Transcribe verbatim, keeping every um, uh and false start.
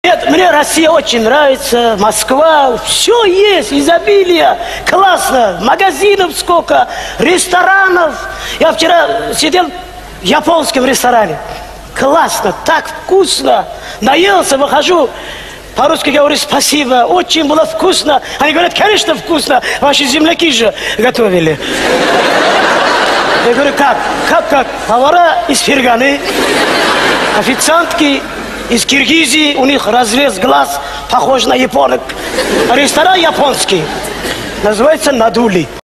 Нет, мне Россия очень нравится, Москва, все есть, изобилие, классно, магазинов сколько, ресторанов. Я вчера сидел в японском ресторане, классно, так вкусно, наелся, выхожу, по-русски говорю спасибо, очень было вкусно. Они говорят, конечно вкусно, ваши земляки же готовили. Я говорю, как, как, как, повара из Ферганы, официантки из Киргизии, у них разрез глаз похож на японок. Ресторан японский, называется «Надули».